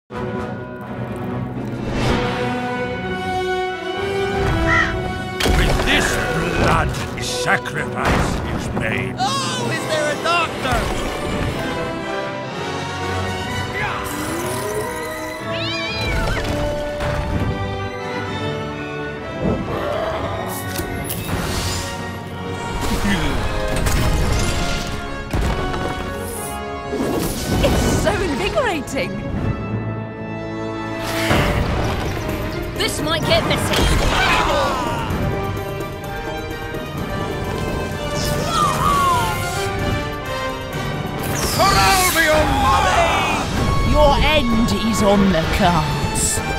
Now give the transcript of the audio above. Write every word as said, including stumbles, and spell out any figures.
With this blood, sacrifice is made. Oh, is there a doctor? It's so invigorating. This might get messy. For Albion! Your end is on the cards.